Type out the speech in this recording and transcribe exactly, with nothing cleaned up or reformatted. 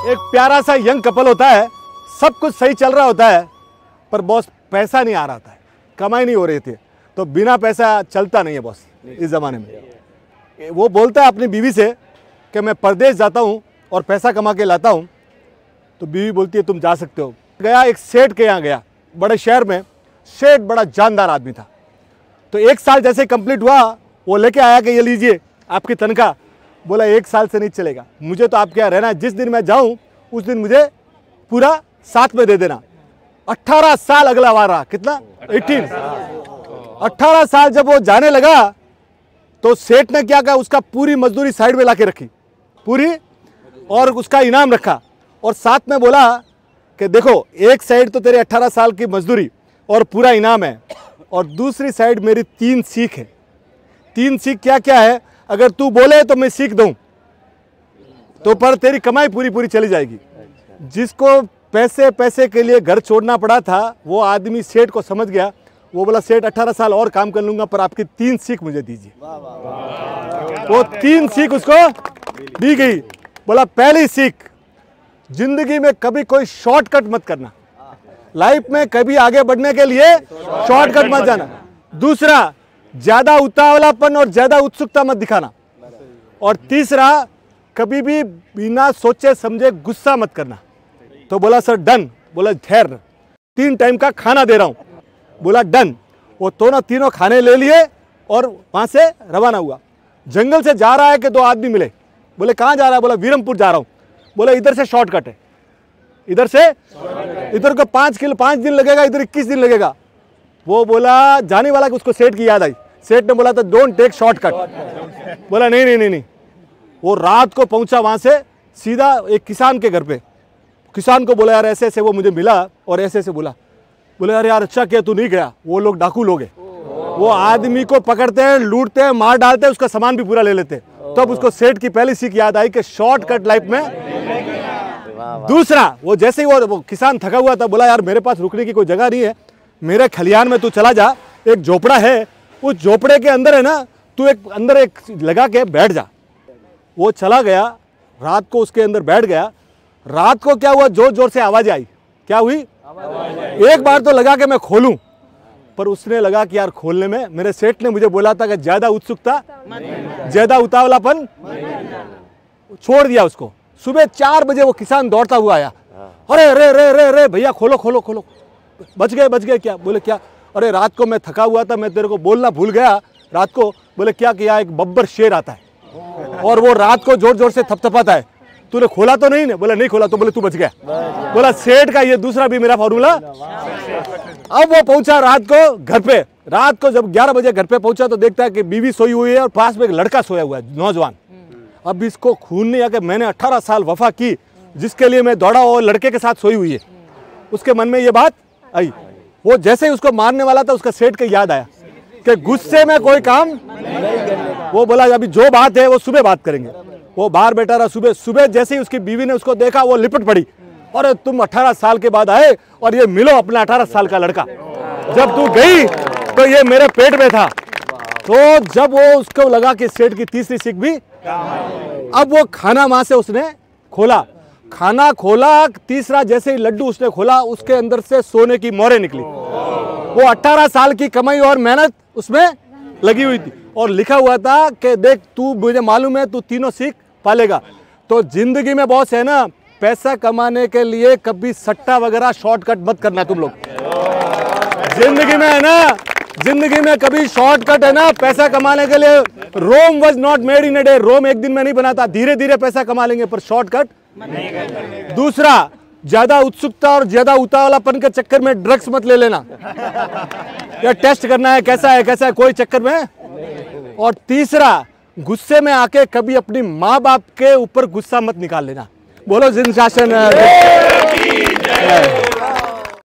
एक प्यारा सा यंग कपल होता है, सब कुछ सही चल रहा होता है, पर बॉस पैसा नहीं आ रहा था, कमाई नहीं हो रही थी, तो बिना पैसा चलता नहीं है बॉस इस ज़माने में। वो बोलता है अपनी बीवी से कि मैं परदेश जाता हूँ और पैसा कमा के लाता हूँ, तो बीवी बोलती है तुम जा सकते हो। गया एक सेठ के यहाँ गया, बड़े शहर में। सेठ बड़ा जानदार आदमी था, तो एक साल जैसे कंप्लीट हुआ वो लेके आया कि ये लीजिए आपकी तनख्वाह। बोला एक साल से नहीं चलेगा, मुझे तो आपके यहाँ रहना है, जिस दिन मैं जाऊँ उस दिन मुझे पूरा साथ में दे देना। अट्ठारह साल अगला बार रहा, कितना अठारह अट्ठारह साल जब वो जाने लगा तो सेठ ने क्या कहा, उसका पूरी मजदूरी साइड में लाके रखी पूरी, और उसका इनाम रखा, और साथ में बोला कि देखो एक साइड तो तेरे अट्ठारह साल की मजदूरी और पूरा इनाम है, और दूसरी साइड मेरी तीन सीख है। तीन सीख क्या क्या है, अगर तू बोले तो मैं सीख दूं, तो पर तेरी कमाई पूरी पूरी चली जाएगी। जिसको पैसे पैसे के लिए घर छोड़ना पड़ा था, वो आदमी सेठ को समझ गया। वो बोला सेठ अठारह साल और काम कर लूंगा, पर आपकी तीन सीख मुझे दीजिए। वो तीन सीख उसको दी गई। बोला पहली सीख, जिंदगी में कभी कोई शॉर्टकट मत करना, लाइफ में कभी आगे बढ़ने के लिए शॉर्टकट मत जाना। दूसरा, ज्यादा उतावलापन और ज्यादा उत्सुकता मत दिखाना। और तीसरा, कभी भी बिना सोचे समझे गुस्सा मत करना। तो बोला सर डन। बोला ठहर, तीन टाइम का खाना दे रहा हूं। बोला डन। वो दोनों तीनों खाने ले लिए और वहां से रवाना हुआ। जंगल से जा रहा है कि दो आदमी मिले। बोले कहाँ जा रहा है? बोला वीरमपुर जा रहा हूं। बोला इधर से शॉर्टकट है, इधर से इधर को पाँच किलो पाँच दिन लगेगा, इधर इक्कीस दिन लगेगा। वो बोला जाने वाला कि उसको सेठ की याद आई। सेठ ने बोला था डोंट टेक शॉर्टकट। बोला नहीं नहीं नहीं नहीं। वो रात को पहुंचा वहां से सीधा एक किसान के घर पे। किसान को बोला यार ऐसे ऐसे वो मुझे मिला और ऐसे ऐसे बोला। बोले यार यार अच्छा किया तू नहीं गया, वो लोग डाकू लोग हैं, वो आदमी को पकड़ते हैं, लूटते हैं, मार डालते हैं, उसका सामान भी पूरा ले लेते हैं। तब उसको सेठ की पहली सीख याद आई कि शॉर्टकट लाइफ में। दूसरा, वो जैसे ही वो, वो किसान थका हुआ था, बोला यार मेरे पास रुकने की कोई जगह नहीं है, मेरे खलियान में तू चला जा, एक झोपड़ा है, उस झोपड़े के अंदर है ना, तू एक अंदर एक लगा के बैठ जा। वो चला गया, रात को उसके अंदर बैठ गया। रात को क्या हुआ, जोर जोर से आवाज आई। क्या हुई? एक बार तो लगा कि मैं खोलूं, पर उसने लगा कि यार खोलने में, मेरे सेठ ने मुझे बोला था कि ज्यादा उत्सुकता, ज्यादा उतावलापन, छोड़ दिया उसको। सुबह चार बजे वो किसान दौड़ता हुआ आया। अरे रे रे रे रे भैया खोलो खोलो खोलो, बच गए बच गए। क्या? बोले क्या? अरे रात को मैं थका हुआ था, मैं तेरे को बोलना भूल गया रात को। बोले क्या किया? एक बब्बर शेर आता है और वो रात को जोर जोर से थपथपाता है, तूने खोला तो नहीं? ने बोला नहीं खोला। तो बोले तू बच गया। बोला सेठ का ये दूसरा भी मेरा फॉर्मूला। अब वो पहुंचा रात को घर पे। रात को जब ग्यारह बजे घर पे पहुंचा तो देखता है कि बीवी सोई हुई है और पास में एक लड़का सोया हुआ है, नौजवान। अब इसको खून नहीं आया कि मैंने अठारह साल वफा की, जिसके लिए मैं दौड़ा और लड़के के साथ सोई हुई है। उसके मन में ये बात आई। वो जैसे ही उसको मारने वाला था, उसका सेठ को याद आया कि गुस्से में कोई काम। वो बोला अभी जो बात है वो सुबह बात करेंगे। वो बाहर बैठा रहा। सुबह सुबह जैसे ही उसकी बीवी ने उसको देखा, वो लिपट पड़ी। अरे तुम अठारह साल के बाद आए और ये मिलो अपना अठारह साल का लड़का, जब तू गई तो ये मेरे पेट में था। तो जब वो उसको लगा कि सेठ की तीसरी सीख भी, अब वो खाना वहां से उसने खोला। खाना खोला, तीसरा जैसे ही लड्डू उसने खोला, उसके अंदर से सोने की मोहरें निकली। वो अठारह साल की कमाई और मेहनत उसमें लगी हुई थी, और लिखा हुआ था कि देख तू, मुझे मालूम है तू तीनों सीख पालेगा। तो जिंदगी में बॉस है ना, पैसा कमाने के लिए कभी सट्टा वगैरह शॉर्टकट मत करना तुम लोग। जिंदगी में है ना, जिंदगी में कभी शॉर्टकट है ना पैसा कमाने के लिए। Rome was not made in a day. Rome एक दिन में नहीं बना था, धीरे धीरे पैसा कमा लेंगे, पर शॉर्टकट। दूसरा, ज्यादा उत्सुकता और ज्यादा उतावलापन के चक्कर में ड्रग्स मत ले लेना, या टेस्ट करना है कैसा है कैसा है, कोई चक्कर में। और तीसरा, गुस्से में आके कभी अपनी माँ बाप के ऊपर गुस्सा मत निकाल लेना। बोलो जिन शासन।